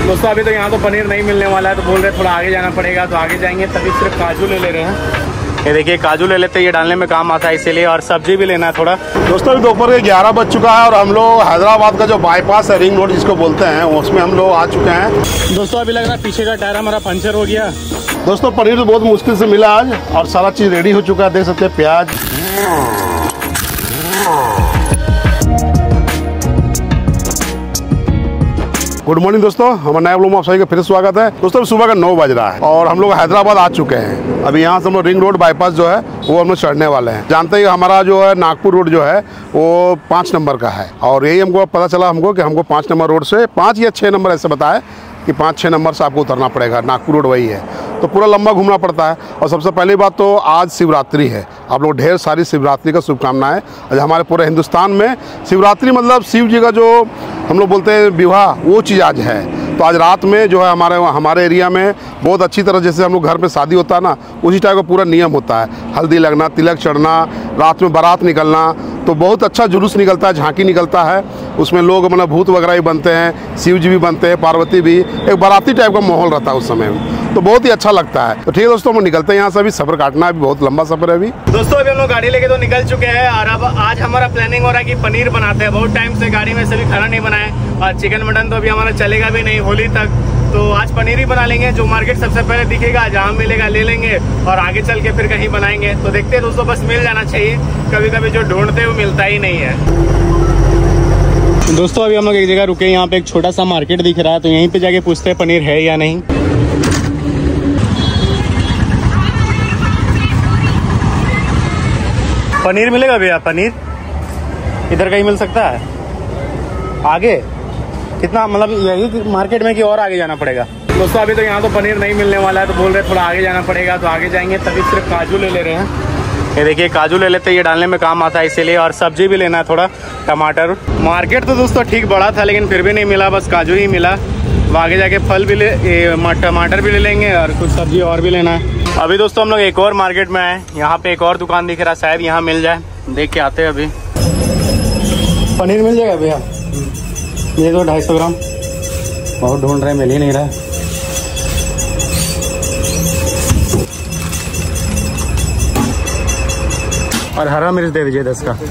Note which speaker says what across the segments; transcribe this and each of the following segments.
Speaker 1: दोस्तों अभी तो यहाँ तो पनीर नहीं मिलने वाला है, तो बोल रहे थोड़ा आगे जाना पड़ेगा, तो आगे जाएंगे। तभी सिर्फ काजू ले रहे हैं। ये देखिए काजू ले लेते हैं, ये डालने में काम आता है इसीलिए, और सब्जी भी लेना है थोड़ा।
Speaker 2: दोस्तों अभी दोपहर के 11 बज चुका है और हम लोग हैदराबाद का जो बाईपास है, रिंग रोड जिसको बोलते हैं, उसमें हम लोग आ चुके हैं।
Speaker 1: दोस्तों अभी लग रहा है पीछे का टायर हमारा पंचर हो गया।
Speaker 2: दोस्तों पनीर तो बहुत मुश्किल से मिला आज, और सारा चीज़ रेडी हो चुका है, देख सकते हैं प्याज। गुड मॉर्निंग दोस्तों, हमारे नए ब्लॉग में आप सभी का फिर स्वागत है। दोस्तों सुबह का 9 बज रहा है और हम लोग हैदराबाद आ चुके हैं। अभी यहाँ से हम लोग रिंग रोड बाईपास जो है वो हम लोग चढ़ने वाले हैं। जानते ही हमारा जो है नागपुर रोड जो है वो 5 नंबर का है, और यही हमको पता चला कि हमको 5 नंबर रोड से 5 या 6 नंबर ऐसे बताए कि 5-6 नंबर से आपको उतरना पड़ेगा। नागपुर रोड वही है, तो पूरा लंबा घूमना पड़ता है। और सबसे पहली बात तो आज शिवरात्रि है, आप लोग ढेर सारी शिवरात्रि का शुभकामनाएं। आज हमारे पूरे हिंदुस्तान में शिवरात्रि मतलब शिव जी का जो हम लोग बोलते हैं विवाह, वो चीज़ आज है। तो आज रात में जो है हमारे एरिया में बहुत अच्छी तरह, जैसे हम लोग घर में शादी होता है ना, उसी टाइप का पूरा नियम होता है। हल्दी लगना, तिलक चढ़ना, रात में बारात निकलना, तो बहुत अच्छा जुलूस निकलता है, झांकी निकलता है। उसमें लोग मतलब भूत वगैरह भी बनते हैं, शिव जी भी बनते हैं, पार्वती भी, एक बाराती टाइप का माहौल रहता है उस समय में, तो बहुत ही अच्छा लगता है। तो ठीक है दोस्तों, हम निकलते हैं यहाँ से। अभी सफ़र काटना है, अभी बहुत लंबा सफ़र है अभी।
Speaker 1: दोस्तों अभी हम लोग गाड़ी लेके तो निकल चुके हैं, और अब आज हमारा प्लानिंग हो रहा है कि पनीर बनाते हैं। बहुत टाइम से गाड़ी में सभी खाना नहीं बनाए, और चिकन मटन तो अभी हमारा चलेगा भी नहीं होली तक, तो आज पनीर ही बना लेंगे। जो मार्केट सबसे पहले दिखेगा, जहाँ मिलेगा ले लेंगे, और आगे चल के फिर कहीं बनाएंगे। तो देखते हैं दोस्तों, बस मिल जाना चाहिए। कभी कभी जो ढूंढते हैं वो मिलता ही नहीं है। दोस्तों अभी हम लोग एक जगह रुके, यहाँ पे एक छोटा सा मार्केट दिख रहा है, तो यहीं पे जाके पूछते हैं पनीर है या नहीं। पनीर मिलेगा भैया? पनीर इधर कहीं मिल सकता है? आगे कितना, मतलब यही मार्केट में कि और आगे जाना पड़ेगा? दोस्तों अभी तो यहाँ तो पनीर नहीं मिलने वाला है, तो बोल रहे थोड़ा आगे जाना पड़ेगा, तो आगे जाएंगे। तभी सिर्फ काजू ले रहे हैं। ये देखिए काजू ले लेते हैं, ये डालने में काम आता है इसीलिए, और सब्जी भी लेना है थोड़ा, टमाटर। मार्केट तो दोस्तों ठीक बड़ा था, लेकिन फिर भी नहीं मिला, बस काजू ही मिला। वो आगे जाके फल भी टमाटर भी ले लेंगे, और कुछ सब्जी और भी लेना है। अभी दोस्तों हम लोग एक और मार्केट में आए, यहाँ पे एक और दुकान दिख रहा है, शायद यहाँ मिल जाए, देख के आते हैं। अभी पनीर मिल जाएगा भैया? ये तो 250 ग्राम, बहुत ढूंढ रहे, मिल ही नहीं रहा है। और हरा मिर्च दे दीजिए 10 का।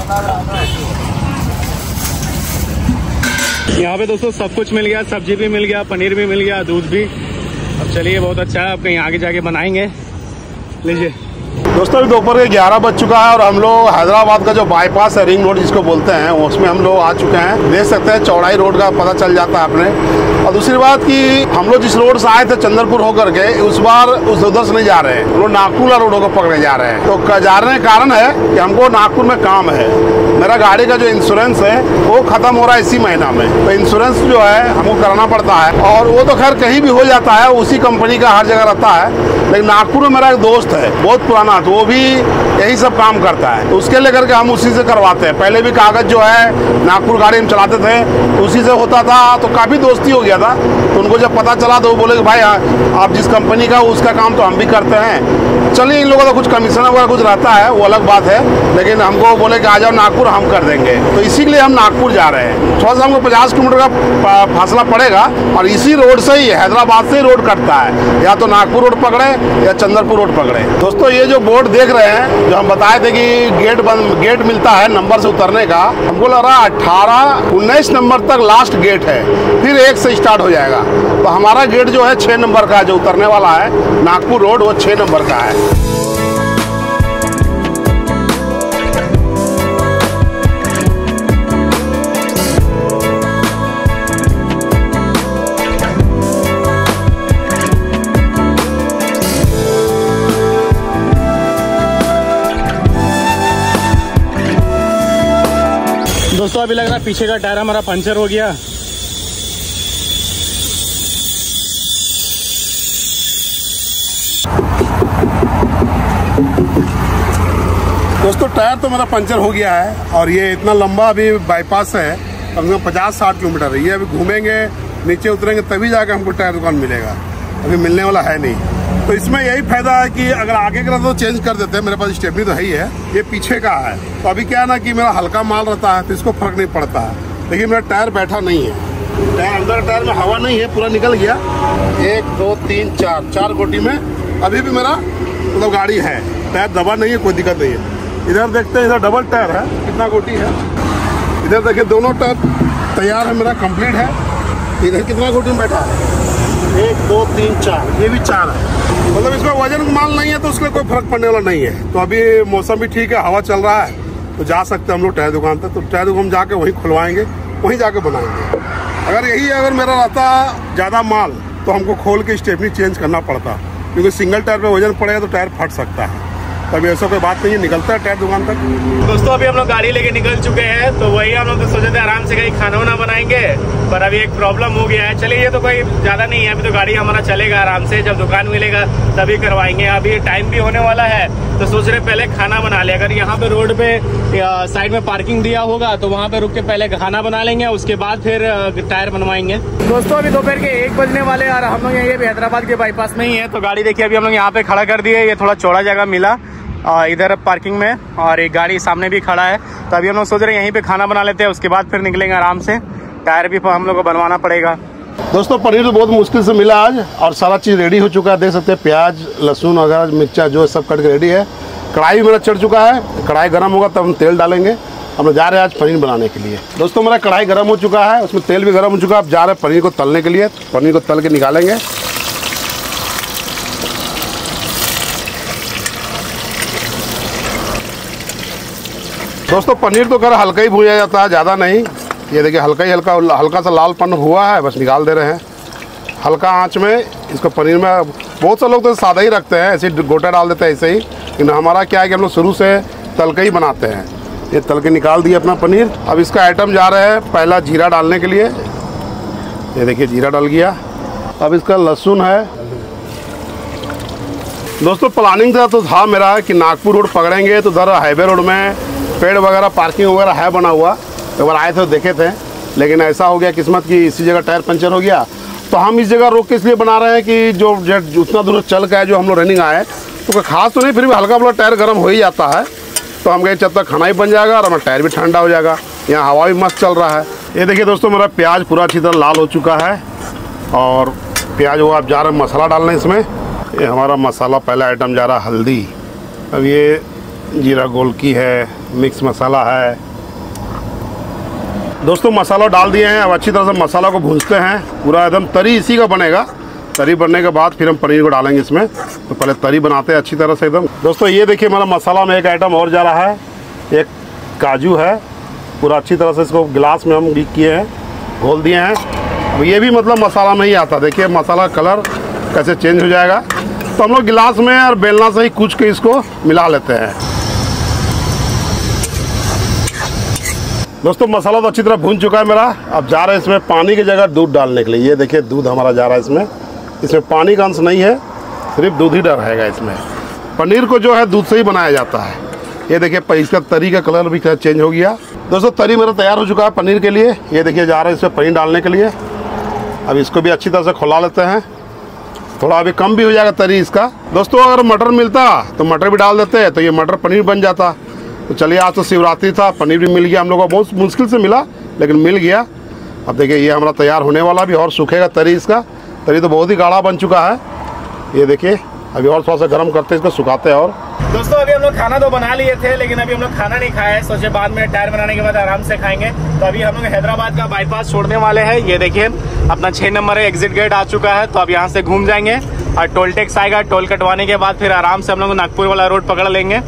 Speaker 1: यहाँ पे दोस्तों सब कुछ मिल गया, सब्जी भी मिल गया, पनीर भी मिल गया, दूध भी। अब चलिए बहुत अच्छा है, अब कहीं आगे जाके बनाएंगे। लीजिए
Speaker 2: दोस्तों अभी दोपहर के 11 बज चुका है और हम लोग हैदराबाद का जो बाईपास है, रिंग रोड जिसको बोलते हैं, उसमें हम लोग आ चुके हैं। देख सकते हैं चौड़ाई रोड का पता चल जाता है अपने। और दूसरी बात कि हम लोग जिस रोड से आए थे चंद्रपुर होकर के, उस बार उधर से नहीं जा रहे हैं, हम लोग नागपुर रोड को पकड़े जा रहे हैं। तो जाने का कारण है कि हमको नागपुर में काम है। मेरा गाड़ी का जो इंश्योरेंस है वो खत्म हो रहा है इसी महीना में, तो इंश्योरेंस जो है हमको कराना पड़ता है। और वो तो खैर कहीं भी हो जाता है, उसी कंपनी का हर जगह रहता है। लेकिन नागपुर में मेरा एक दोस्त है बहुत पुराना, तो वो भी यही सब काम करता है, तो उसके लेकर के हम उसी से करवाते हैं। पहले भी कागज जो है नागपुर गाड़ी में चलाते थे, उसी से होता था, तो काफ़ी दोस्ती हो गया था। तो उनको जब पता चला तो वो बोले कि भाई आप जिस कंपनी का, उसका काम तो हम भी करते हैं। चलिए इन लोगों का कुछ कमीशन वगैरह कुछ रहता है, वो अलग बात है, लेकिन हमको बोले कि आ जाओ नागपुर, हम कर देंगे। तो इसी के लिए हम नागपुर जा रहे हैं। थोड़ा सा हमको 50 किलोमीटर का फासला पड़ेगा, और इसी रोड से ही, हैदराबाद से ही रोड कटता है, या तो नागपुर रोड पकड़े या चंद्रपुर रोड पकड़े। दोस्तों ये जो बोर्ड देख रहे हैं, जो हम बताए थे कि गेट मिलता है नंबर से उतरने का, हमको लग रहा है 18-19 नंबर तक लास्ट गेट है, फिर 1 से स्टार्ट हो जाएगा। तो हमारा गेट जो है 6 नंबर का, जो उतरने वाला है नागपुर रोड, वो 6 नंबर का है।
Speaker 1: दोस्तों अभी लग रहा है पीछे का टायर हमारा पंचर हो गया।
Speaker 2: दोस्तों टायर तो मेरा पंचर हो गया है, और ये इतना लंबा अभी बाईपास है, कम से कम 50-60 किलोमीटर है। ये अभी घूमेंगे, नीचे उतरेंगे, तभी जाकर हमको टायर दुकान मिलेगा, अभी मिलने वाला है नहीं। तो इसमें यही फायदा है कि अगर आगे का तो चेंज कर देते हैं, मेरे पास स्टेपनी तो है ही है, ये पीछे का है। तो अभी क्या है ना कि मेरा हल्का माल रहता है, तो इसको फर्क नहीं पड़ता है। लेकिन मेरा टायर बैठा नहीं है, टायर अंदर टायर में हवा नहीं है, पूरा निकल गया। 1 2 3 4 गोटी में अभी भी मेरा मतलब गाड़ी है, टायर दबा नहीं है, कोई दिक्कत नहीं है। इधर देखते हैं, इधर डबल टायर है, कितना गोटी है। इधर देखिए दोनों टायर तैयार है, मेरा कंप्लीट है। इधर कितना गोटी में बैठा है, 1 2 3 4, ये भी 4 है। मतलब इसमें वजन माल नहीं है तो उसमें कोई फर्क पड़ने वाला नहीं है। तो अभी मौसम भी ठीक है, हवा चल रहा है, तो जा सकते हैं हम लोग टायर दुकान तक। तो टायर दुकान जाके वहीं खुलवाएंगे, वहीं जाके बनाएंगे। अगर मेरा रहता ज़्यादा माल तो हमको खोल के स्टेपनी चेंज करना पड़ता, क्योंकि सिंगल टायर पे वजन पड़ेगा तो टायर फट सकता है। तभी ऐसा कोई बात नहीं है, निकलता है टायर दुकान तक।
Speaker 1: दोस्तों अभी हम लोग गाड़ी लेके निकल चुके हैं, तो वही हम लोग तो सोचे थे आराम से कहीं खाना वाना बनाएंगे, पर अभी एक प्रॉब्लम हो गया है। चलिए ये तो कोई ज्यादा नहीं है, अभी तो गाड़ी हमारा चलेगा आराम से, जब दुकान मिलेगा तभी करवाएंगे। अभी टाइम भी होने वाला है, तो सोच रहे पहले खाना बना ले। अगर यहाँ पे रोड पे साइड में पार्किंग दिया होगा तो वहाँ पे रुक के पहले खाना बना लेंगे, उसके बाद फिर टायर बनवाएंगे। दोस्तों अभी दोपहर के 1 बजने वाले और हम लोग ये हैदराबाद के बाईपास में ही है। तो गाड़ी देखिए अभी हम लोग यहाँ पे खड़ा कर दिए, ये थोड़ा चौड़ा जगह मिला इधर पार्किंग में, और एक गाड़ी सामने भी खड़ा है। तो अभी हम लोग सोच रहे हैं यहीं पे खाना बना लेते हैं, उसके बाद फिर निकलेंगे आराम से। टायर भी हम लोग को बनवाना पड़ेगा।
Speaker 2: दोस्तों पनीर तो बहुत मुश्किल से मिला आज, और सारा चीज़ रेडी हो चुका है। देख सकते हैं प्याज लहसुन वगैरह मिर्चा जो सब कट के रेडी है। कढ़ाई मेरा चढ़ चुका है, कढ़ाई गर्म होगा तब हम तेल डालेंगे। हम लोग जा रहे हैं आज पनीर बनाने के लिए। दोस्तों मेरा कढ़ाई गर्म हो चुका है, उसमें तेल भी गर्म हो चुका है। अब जा रहे हैं पनीर को तलने के लिए, पनीर को तल के निकालेंगे। दोस्तों पनीर तो कर हल्का ही भूजा जाता है, ज़्यादा नहीं। ये देखिए हल्का सा लालपन हुआ है, बस निकाल दे रहे हैं हल्का आंच में इसको। पनीर में बहुत से लोग तो सादा ही रखते हैं, ऐसे गोटा डाल देते हैं ऐसे ही, लेकिन हमारा क्या है कि हम लोग शुरू से तल के ही बनाते हैं। ये तल के निकाल दिया अपना पनीर। अब इसका आइटम जा रहा है पहला जीरा डालने के लिए। ये देखिए जीरा डल गया। अब इसका लहसुन है। दोस्तों प्लानिंग तो था मेरा कि नागपुर रोड पकड़ेंगे तो उधर हाईवे रोड में पेड़ वगैरह पार्किंग वगैरह है बना हुआ। एक बार आए थे तो देखे थे, लेकिन ऐसा हो गया किस्मत की इसी जगह टायर पंचर हो गया। तो हम इस जगह रोक के इसलिए बना रहे हैं कि जो उतना दूर चल के है, जो हम लोग रनिंग आए तो खास तो नहीं, फिर भी हल्का फुल्का टायर गर्म हो ही जाता है। तो हम कहे जब तक खाना ही बन जाएगा और हमारा टायर भी ठंडा हो जाएगा। यहाँ हवा भी मस्त चल रहा है। ये देखिए दोस्तों मेरा प्याज पूरा अच्छी तरह लाल हो चुका है, और प्याज वो आप जा रहे हैं मसाला डालने इसमें। ये हमारा मसाला पहला आइटम जा रहा है हल्दी। अब ये जीरा गोलकी है, मिक्स मसाला है। दोस्तों मसाला डाल दिए हैं, अब अच्छी तरह से मसाला को भूनते हैं। पूरा एकदम तरी इसी का बनेगा। तरी बनने के बाद फिर हम पनीर को डालेंगे इसमें। तो पहले तरी बनाते हैं अच्छी तरह से एकदम। दोस्तों ये देखिए हमारा मसाला में एक आइटम और जा रहा है, एक काजू है। पूरा अच्छी तरह से इसको गिलास में हम किए हैं, घोल दिए हैं। अब ये भी मतलब मसाला में ही आता, देखिए मसाला कलर कैसे चेंज हो जाएगा। तो हम लोग गिलास में और बेलना से ही कूच के इसको मिला लेते हैं। दोस्तों मसाला तो अच्छी तरह भून चुका है मेरा। अब जा रहे हैं इसमें पानी की जगह दूध डालने के लिए। ये देखिए दूध हमारा जा रहा है इसमें। इसमें पानी का अंश नहीं है, सिर्फ दूध ही रहेगा इसमें। पनीर को जो है दूध से ही बनाया जाता है। ये देखिए इसका तरी का कलर भी चेंज हो गया। दोस्तों तरी मेरा तैयार हो चुका है पनीर के लिए। ये देखिए जा रहे हैं इसमें पनीर डालने के लिए। अब इसको भी अच्छी तरह से खुला लेते हैं। थोड़ा अभी कम भी हो जाएगा तरी इसका। दोस्तों अगर मटर मिलता तो मटर भी डाल देते, तो ये मटर पनीर बन जाता। तो चलिए आज तो शिवरात्रि था, पनीर भी मिल गया हम लोग को। बहुत मुश्किल से मिला लेकिन मिल गया। अब देखिए ये हमारा तैयार होने वाला भी, और सूखेगा तरी इसका। तरी तो बहुत ही गाढ़ा बन चुका है। ये देखिए अभी और थोड़ा सा गर्म करते हैं, इसको सुखाते हैं। और
Speaker 1: दोस्तों अभी हम लोग खाना तो बना लिए थे, लेकिन अभी हम लोग खाना नहीं खाए, सोचे बाद में टायर बनाने के बाद आराम से खाएंगे। तो अभी हम लोग हैदराबाद का बाईपास छोड़ने वाले हैं। ये देखिए अपना 6 नंबर है, एग्जिट गेट आ चुका है। तो अब यहाँ से घूम जाएंगे और टोल टैक्स आएगा। टोल कटवाने के बाद फिर आराम से हम लोग नागपुर वाला रोड पकड़ लेंगे।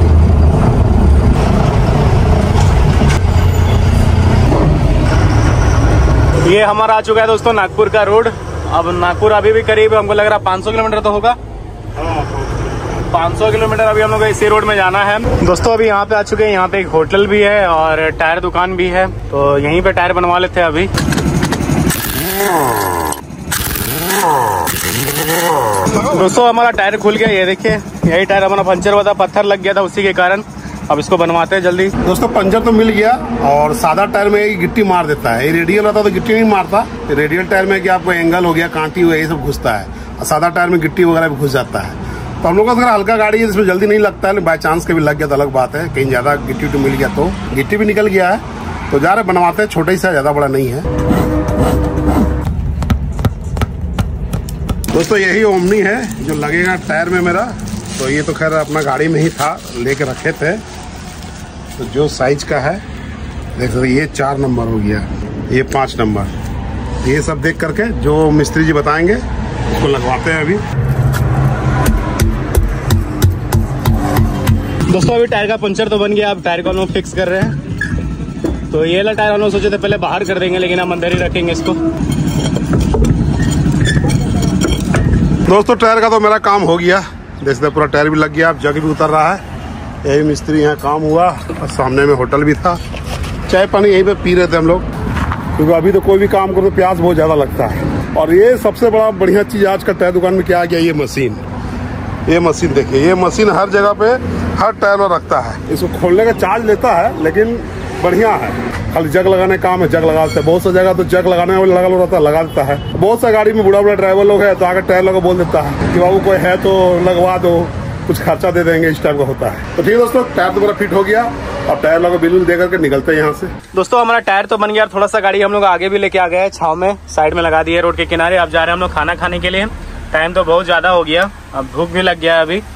Speaker 1: ये हमारा आ चुका है दोस्तों नागपुर का रोड। अब नागपुर अभी भी करीब हमको लग रहा 500 किलोमीटर तो होगा। 500 किलोमीटर अभी हम लोग इसी रोड में जाना है। दोस्तों अभी यहाँ पे आ चुके हैं। यहाँ पे एक होटल भी है और टायर दुकान भी है, तो यहीं पे टायर बनवा लेते हैं अभी। दोस्तों हमारा टायर खुल गया। ये देखिए यही टायर हमारा पंचर हुआ था, पत्थर लग गया था उसी के कारण। अब इसको बनवाते हैं जल्दी।
Speaker 2: दोस्तों पंचर तो मिल गया, और सादा टायर में गिट्टी मार देता है। ये रेडियल रहता तो गिट्टी नहीं मारता। रेडियल टायर में क्या आपको एंगल हो गया, कांटी हो गया, ये सब घुसता है। और सादा टायर में गिट्टी वगैरह भी घुस जाता है। तो हम लोग का अगर हल्का गाड़ी है इसमें जल्दी नहीं लगता है, बाई चांस कभी लग गया तो अलग बात है। कहीं ज्यादा गिट्टी मिल गया तो गिट्टी भी निकल गया है। तो जा रहे बनवाते हैं, छोटा ही सा, ज्यादा बड़ा नहीं है। दोस्तों यही ओमनी है जो लगेगा टायर में मेरा। तो ये तो खैर अपना गाड़ी में ही था, लेके रखे थे। तो जो साइज का है देख सकते, ये 4 नंबर हो गया, ये 5 नंबर। ये सब देख करके जो मिस्त्री जी बताएंगे उसको लगवाते हैं अभी।
Speaker 1: दोस्तों अभी टायर का पंचर तो बन गया, अब टायर को हम लोग फिक्स कर रहे हैं। तो ये वाला टायर हम लोग सोचे थे पहले बाहर कर देंगे, लेकिन हम अंदर ही रखेंगे इसको।
Speaker 2: दोस्तों टायर का तो मेरा काम हो गया, देख सकते पूरा टायर भी लग गया, अब जग भी उतर रहा है। यही मिस्त्री यहाँ काम हुआ और सामने में होटल भी था। चाय पानी यहीं पे पी रहे थे हम लोग, क्योंकि अभी तो कोई भी काम करो तो प्यास बहुत ज़्यादा लगता है। और ये सबसे बड़ा बढ़िया चीज़ आज का टायर दुकान में क्या आ गया, ये मशीन। ये मशीन देखिए, ये मशीन हर जगह पे हर टायर में रखता है। इसको खोलने का चार्ज लेता है, लेकिन बढ़िया है। खाली जग लगाने का काम है, जग लगा देता है। बहुत सा जगह तो जग लगाने में लगा रहता है, लगा देता है। बहुत सा गाड़ी में बूढ़ा बूढ़ा ड्राइवर लोग है तो आगे टायर लगा बोल देता है कि बाबू कोई है तो लगवा दो, कुछ खर्चा दे देंगे, इस टाइप का होता है। तो ठीक है दोस्तों, टायर तो मेरा फिट हो गया। अब टायर लगा बिल दे करके निकलते हैं यहाँ से।
Speaker 1: दोस्तों हमारा टायर तो बन गया, थोड़ा सा गाड़ी हम लोग आगे भी लेके आ गए हैं, छाव में साइड में लगा दिए रोड के किनारे। अब जा रहे हैं हम लोग खाना खाने के लिए। टाइम तो बहुत ज्यादा हो गया, अब भूख भी लग गया है अभी।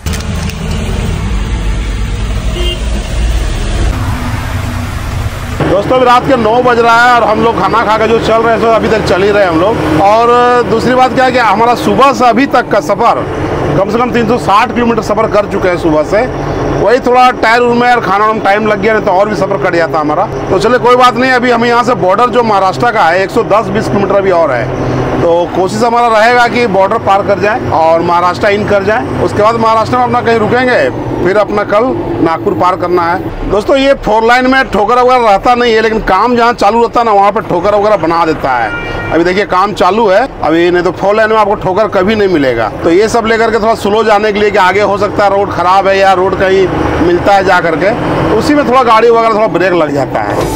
Speaker 2: दोस्तों अभी रात के 9 बज रहा है और हम लोग खाना खा के जो चल रहे हैं तो अभी तक चल ही रहे हम लोग। और दूसरी बात क्या है कि हमारा सुबह से अभी तक का सफ़र कम से कम 360 किलोमीटर सफ़र कर चुके हैं सुबह से। वही थोड़ा टायर में और खाना में टाइम लग गया, नहीं तो और भी सफ़र कट जाता हमारा। तो चले कोई बात नहीं, अभी हमें यहाँ से बॉर्डर जो महाराष्ट्र का है 110-20 किलोमीटर अभी और है। तो कोशिश हमारा रहेगा कि बॉर्डर पार कर जाए और महाराष्ट्र इन कर जाए। उसके बाद महाराष्ट्र में अपना कहीं रुकेंगे, फिर अपना कल नागपुर पार करना है। दोस्तों ये 4 लाइन में ठोकर वगैरह रहता नहीं है, लेकिन काम जहाँ चालू रहता है ना वहाँ पर ठोकर वगैरह बना देता है। अभी देखिए काम चालू है अभी, नहीं तो 4 लाइन में आपको ठोकर कभी नहीं मिलेगा। तो ये सब लेकर के थोड़ा स्लो जाने के लिए कि आगे हो सकता है रोड खराब है या रोड कहीं मिलता है जा करके, उसी में थोड़ा गाड़ी वगैरह थोड़ा ब्रेक लग जाता है।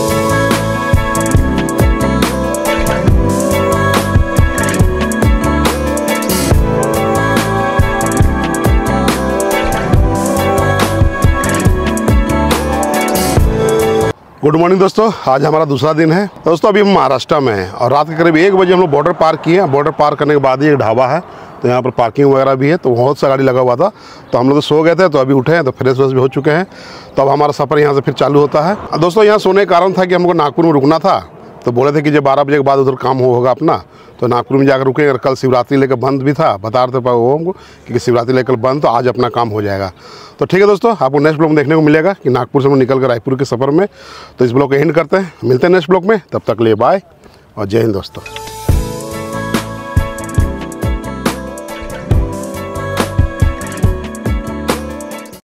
Speaker 2: गुड मॉर्निंग दोस्तों, आज हमारा दूसरा दिन है। दोस्तों अभी हम महाराष्ट्र में हैं और रात के करीब 1 बजे हम लोग बॉर्डर पार किए हैं। बॉर्डर पार करने के बाद ही एक ढाबा है, तो यहाँ पर पार्किंग वगैरह भी है। तो बहुत सा गाड़ी लगा हुआ था, तो हम लोग तो सो गए थे, तो अभी उठे हैं तो फ्रेश व्रेश भी हो चुके हैं। तो अब हमारा सफ़र यहाँ से फिर चालू होता है। दोस्तों यहाँ सोने का कारण था कि हमको नागपुर में रुकना था, तो बोले थे कि जब 12 बजे के बाद उधर काम होगा अपना, तो नागपुर में जाकर रुकेंगे। कल शिवरात्रि लेकर बंद भी था, बता रहे थे वो हमको कि शिवरात्रि लेकर बंद, तो आज अपना काम हो जाएगा। तो ठीक है दोस्तों, आपको नेक्स्ट ब्लॉग में देखने को मिलेगा कि नागपुर से हम निकल कर रायपुर के सफ़र में। तो इस ब्लॉग को एंड करते हैं, मिलते हैं नेक्स्ट ब्लॉग में। तब तक लिए बाय और जय हिंद दोस्तों।